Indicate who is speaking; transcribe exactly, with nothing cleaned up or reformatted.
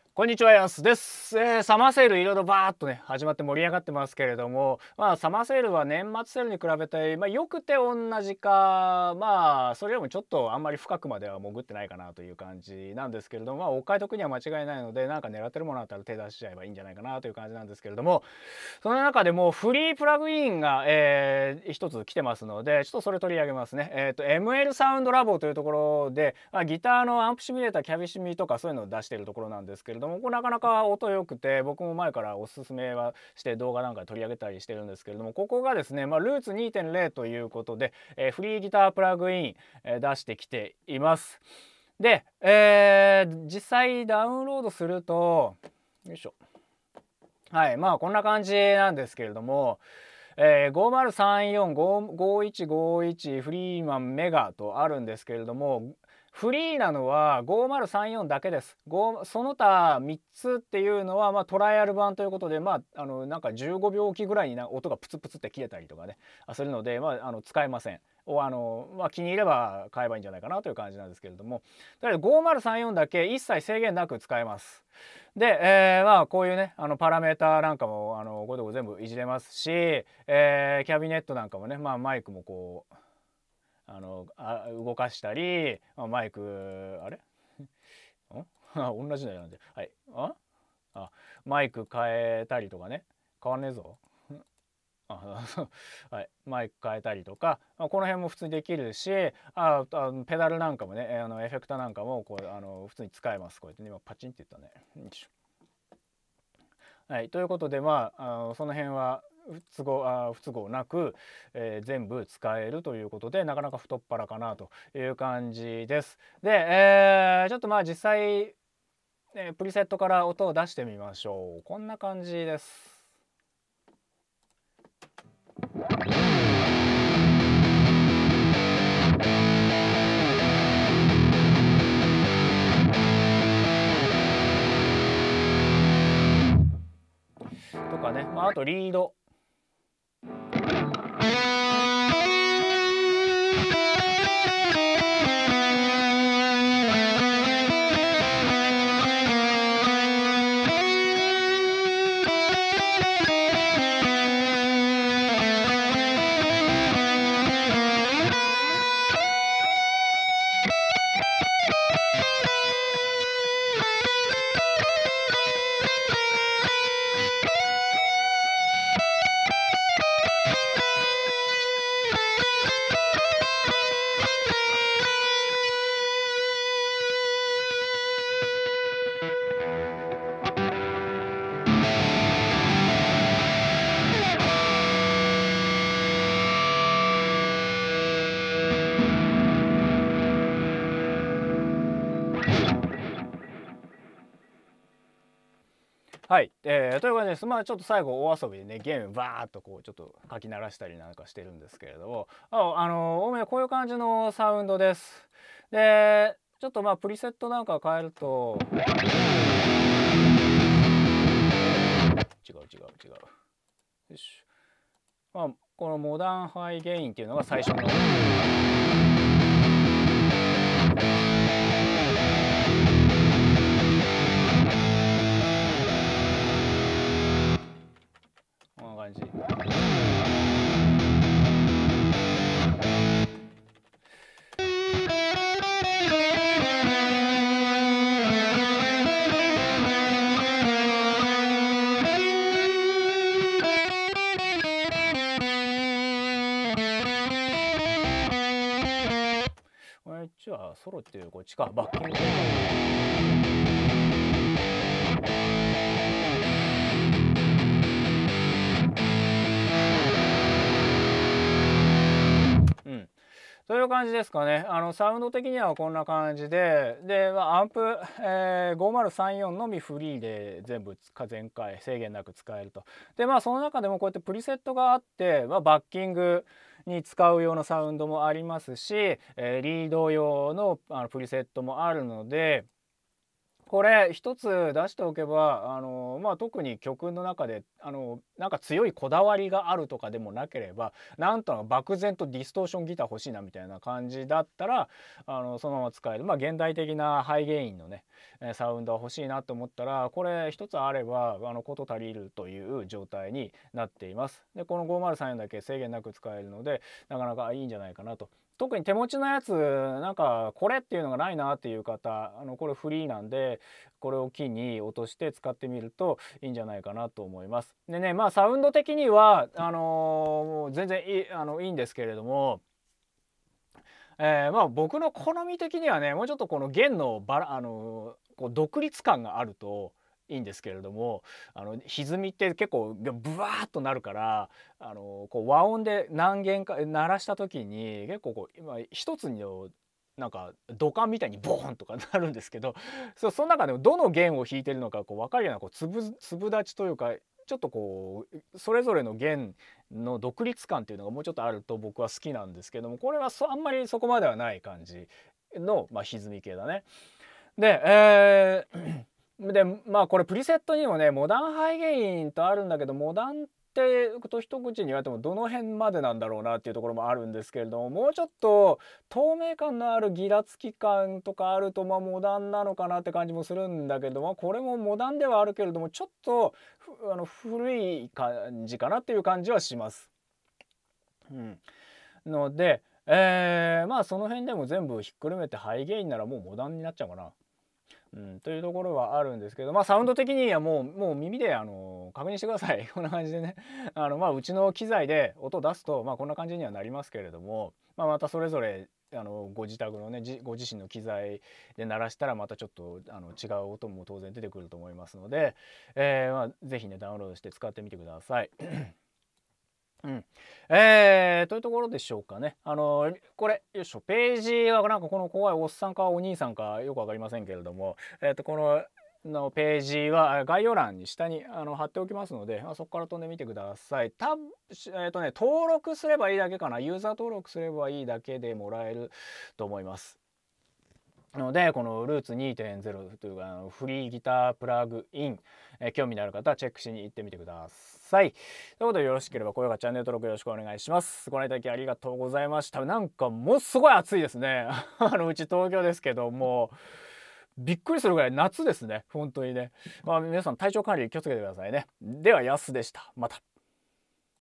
Speaker 1: こんにちは、やすです。えー、サマーセールいろいろバーっとね始まって盛り上がってますけれども、まあサマーセールは年末セールに比べて、まあ、よくて同じか、まあそれよりもちょっとあんまり深くまでは潜ってないかなという感じなんですけれども、まあ、お買い得には間違いないので、なんか狙ってるものあったら手出しちゃえばいいんじゃないかなという感じなんですけれども、その中でもフリープラグインが、えー、一つ来てますので、ちょっとそれ取り上げますね。えっと エムエル サウンドラボというところで、まあ、ギターのアンプシミュレーター、キャビシミとかそういうのを出しているところなんですけれども、これなかなか音良くて、僕も前からおすすめはして動画なんかで取り上げたりしてるんですけれども、ここがですね、まあ、ルーツ にてんゼロ ということで、えー、フリーギタープラグイン、えー、出してきています。で、えー、実際ダウンロードすると、よいしょ、はい、まあこんな感じなんですけれども、えー、ごまるさんよんごいちごいちフリーマンメガとあるんですけれども、フリーなのはごまるさんよんだけです。その他みっつっていうのは、まあ、トライアル版ということで、まあ、あのなんかじゅうごびょうおきぐらいにな音がプツプツって切れたりとかねするので、まあ、あの使えません。おあのまあ、気に入れば買えばいいんじゃないかなという感じなんですけれども、だからごまるさんよんだけ一切制限なく使えます。で、えー、まあこういうねあのパラメーターなんかもあのこういうとこ全部いじれますし、えー、キャビネットなんかもね、まあ、マイクもこうあのあ動かしたり、まあ、マイクあれん同じのなんで、はい、ああマイク変えたりとかね、変わんねえぞあはい、マイク変えたりとか、まあ、この辺も普通にできるし、ああペダルなんかもね、あのエフェクターなんかもこうあの普通に使えます。こうやってね、今パチンって言ったね。はい、ということで、まあ、あのその辺は不都合あ不都合なく、えー、全部使えるということで、なかなか太っ腹かなという感じです。で、えー、ちょっとまあ実際、えー、プリセットから音を出してみましょう。こんな感じです。とかね、まあ、あとリード。はい、えー、という感じです。まあちょっと最後大遊びでねゲームバーっとこうちょっと書き鳴らしたりなんかしてるんですけれども、あ、あのおおむねこういう感じのサウンドです。でちょっとまあプリセットなんか変えると違う違う違うよし、まあ、このモダンハイゲインっていうのが最初の。こんな感じ。これじゃあソロっていうこっちかバッキング。うん、という感じですかね。あのサウンド的にはこんな感じで、で、まあ、アンプ、えー、ごまるさんよんのみフリーで全部全開制限なく使えると。でまあその中でもこうやってプリセットがあって、まあ、バッキングに使う用のサウンドもありますし、えー、リード用のあのプリセットもあるので。 これ一つ出しておけばあの、まあ、特に曲の中であのなんか強いこだわりがあるとかでもなければ、なんとなく漠然とディストーションギター欲しいなみたいな感じだったらあのそのまま使える、まあ、現代的なハイゲインのねサウンドは欲しいなと思ったら、これ一つあればあの事足りるという状態になっています。でこのごまるさんよんだけ制限なく使えるので、なかなかいいんじゃないかなと。特に手持ちのやつなんかこれっていうのがないなっていう方、あのこれフリーなんでこれを機に落として使ってみるといいんじゃないかなと思います。でね、まあサウンド的にはあのー全然いい、あのいいんですけれども、えーまあ僕の好み的にはね、もうちょっとこの弦のバラ、あのーこう独立感があるといいんですけれども、あの歪みって結構ブワーッとなるから、あのーこう和音で何弦か鳴らした時に結構こう今一つのなんか土管みたいにボーンとかなるんですけど、そその中でもどの弦を弾いてるのかこう分かるようなこう粒粒立ちというか、ちょっとこうそれぞれの弦の独立感っていうのがもうちょっとあると僕は好きなんですけども、これはそあんまりそこまではない感じの、まあ、歪み系だね。で、えーでまあこれプリセットにもねモダンハイゲインとあるんだけど、モダンってと一口に言われてもどの辺までなんだろうなっていうところもあるんですけれども、もうちょっと透明感のあるギラつき感とかあるとまあモダンなのかなって感じもするんだけども、これもモダンではあるけれどもちょっとあの古い感じかなっていう感じはします。うん、ので、えー、まあその辺でも全部ひっくるめてハイゲインならもうモダンになっちゃうかな。うん、というところはあるんですけど、まあサウンド的にはもうもう耳であの確認してください。こんな感じでね、あのまあうちの機材で音を出すとまあこんな感じにはなりますけれども、まあ、またそれぞれあのご自宅のねご自身の機材で鳴らしたらまたちょっとあの違う音も当然出てくると思いますので、えー、まあ是非ねダウンロードして使ってみてください。うん、えー、というところでしょうかね。あのこれよいしょ、ページはなんかこの怖いおっさんかお兄さんかよく分かりませんけれども、えー、とこののページは概要欄に下にあの貼っておきますので、まあ、そこから飛んでみてください。たえーとね、登録すればいいだけかな。ユーザー登録すればいいだけでもらえると思います。のでこのルーツ にてんゼロ というあのフリーギタープラグイン、えー、興味のある方はチェックしに行ってみてください。ということでよろしければ高評価チャンネル登録よろしくお願いします。ご覧いただきありがとうございました。なんかものすごい暑いですね。あのうち東京ですけどもびっくりするぐらい夏ですね本当にね。まあ、皆さん体調管理気をつけてくださいね。ではやすでした。また。